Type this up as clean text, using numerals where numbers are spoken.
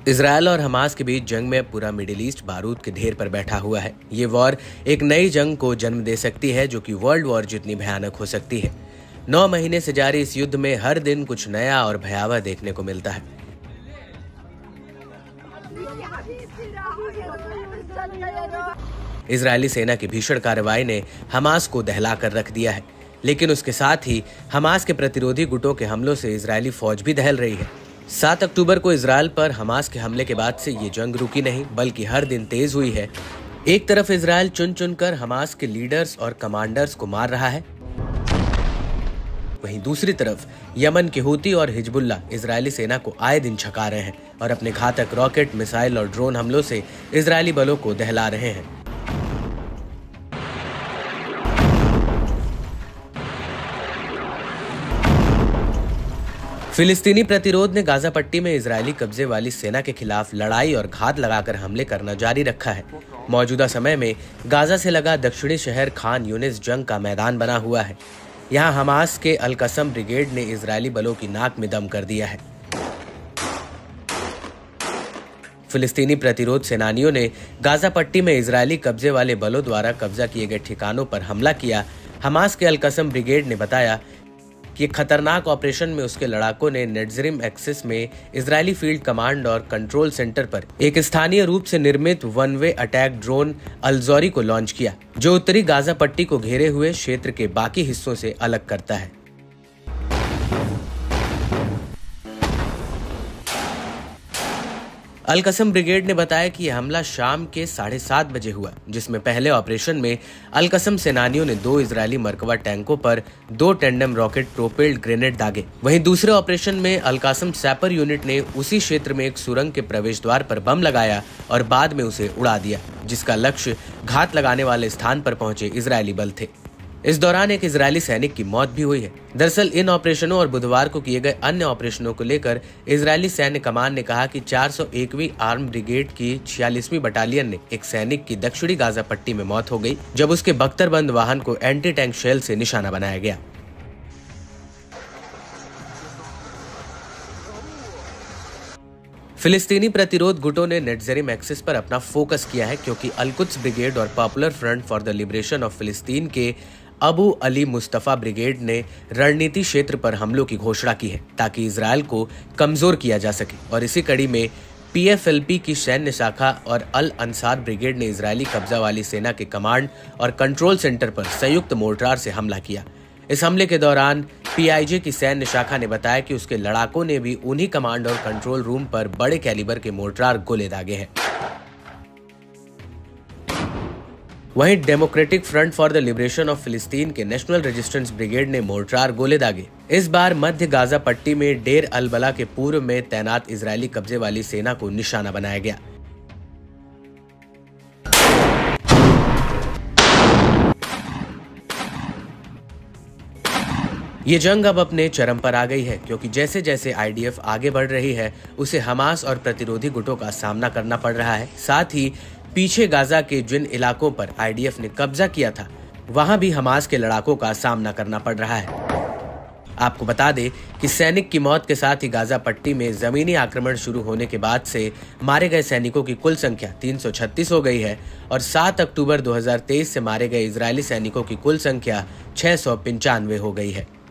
Israel और Hamas के बीच जंग में पूरा मिडिल ईस्ट बारूद के ढेर पर बैठा हुआ है। ये वॉर एक नई जंग को जन्म दे सकती है जो कि वर्ल्ड वॉर जितनी भयानक हो सकती है। 9 महीने से जारी इस युद्ध में हर दिन कुछ नया और भयावह देखने को मिलता है। इजरायली सेना की भीषण कार्रवाई ने हमास को दहला कर रख दिया है, लेकिन उसके साथ ही हमास के प्रतिरोधी गुटों के हमलों से इजरायली फौज भी दहल रही है। 7 अक्टूबर को इजरायल पर हमास के हमले के बाद से ये जंग रुकी नहीं, बल्कि हर दिन तेज हुई है। एक तरफ इजरायल चुन चुनकर हमास के लीडर्स और कमांडर्स को मार रहा है, वहीं दूसरी तरफ यमन के हूती और हिजबुल्ला इजरायली सेना को आए दिन छका रहे हैं और अपने घातक रॉकेट, मिसाइल और ड्रोन हमलों से इजरायली बलों को दहला रहे हैं। फिलिस्तीनी प्रतिरोध ने गाजा पट्टी में इजरायली कब्जे वाली सेना के खिलाफ लड़ाई और घात लगाकर हमले करना जारी रखा है। मौजूदा समय में गाजा से लगा दक्षिणी शहर खान यूनिस जंग का मैदान बना हुआ है। यहाँ हमास के अल कसम ब्रिगेड ने इजरायली बलों की नाक में दम कर दिया है। फिलिस्तीनी प्रतिरोध सेनानियों ने गाजा पट्टी में इजरायली कब्जे वाले बलों द्वारा कब्जा किए गए ठिकानों पर हमला किया। हमास के अल कसम ब्रिगेड ने बताया कि खतरनाक ऑपरेशन में उसके लड़ाकों ने नेट्जरिम एक्सिस में इजरायली फील्ड कमांड और कंट्रोल सेंटर पर एक स्थानीय रूप से निर्मित वन वे अटैक ड्रोन अल-ज़ौरी को लॉन्च किया, जो उत्तरी गाजा पट्टी को घेरे हुए क्षेत्र के बाकी हिस्सों से अलग करता है। अल कसम ब्रिगेड ने बताया कि यह हमला शाम के 7:30 बजे हुआ, जिसमें पहले ऑपरेशन में अल कसम सेनानियों ने 2 इजरायली मरकवा टैंकों पर 2 टेंडम रॉकेट प्रोपेल्ड ग्रेनेड दागे। वहीं दूसरे ऑपरेशन में अल कसम सैपर यूनिट ने उसी क्षेत्र में एक सुरंग के प्रवेश द्वार पर बम लगाया और बाद में उसे उड़ा दिया, जिसका लक्ष्य घात लगाने वाले स्थान पर पहुंचे इजरायली बल थे। इस दौरान एक इजरायली सैनिक की मौत भी हुई है। दरअसल इन ऑपरेशनों और बुधवार को किए गए अन्य ऑपरेशनों को लेकर इजरायली सैन्य कमान ने कहा कि 401वीं आर्म ब्रिगेड की 46वीं बटालियन ने एक सैनिक की दक्षिणी गाजा पट्टी में मौत हो गई, जब उसके बख्तरबंद वाहन को एंटी टैंक शेल से निशाना बनाया गया। फिलिस्तीनी प्रतिरोध गुटों ने नेट्जरिम एक्सिस पर अपना फोकस किया है, क्योंकि अल-कुद्स ब्रिगेड और popular front for the liberation of फिलिस्तीन के अबू अली मुस्तफा ब्रिगेड ने रणनीति क्षेत्र पर हमलों की घोषणा की है, ताकि इजरायल को कमजोर किया जा सके। और इसी कड़ी में PFLP की सैन्य शाखा और अल अंसार ब्रिगेड ने इजरायली कब्जा वाली सेना के कमांड और कंट्रोल सेंटर पर संयुक्त मोर्टार से हमला किया। इस हमले के दौरान PIJ की सैन्य शाखा ने बताया कि उसके लड़ाकों ने भी उन्हीं कमांड और कंट्रोल रूम पर बड़े कैलिबर के मोर्टार गोले दागे हैं। वहीं democratic front for the liberation of फिलिस्तीन के नेशनल रेजिस्टेंस ब्रिगेड ने मोर्टार गोले दागे। इस बार मध्य गाजा पट्टी में डेर अल बला के पूर्व में तैनात इजरायली कब्जे वाली सेना को निशाना बनाया गया। ये जंग अब अपने चरम पर आ गई है, क्योंकि जैसे जैसे IDF आगे बढ़ रही है, उसे हमास और प्रतिरोधी गुटों का सामना करना पड़ रहा है। साथ ही पीछे गाजा के जिन इलाकों पर IDF ने कब्जा किया था, वहां भी हमास के लड़ाकों का सामना करना पड़ रहा है। आपको बता दें कि सैनिक की मौत के साथ ही गाजा पट्टी में जमीनी आक्रमण शुरू होने के बाद से मारे गए सैनिकों की कुल संख्या 336 हो गई है और 7 अक्टूबर 2023 से मारे गए इजरायली सैनिकों की कुल संख्या 695 हो गई है।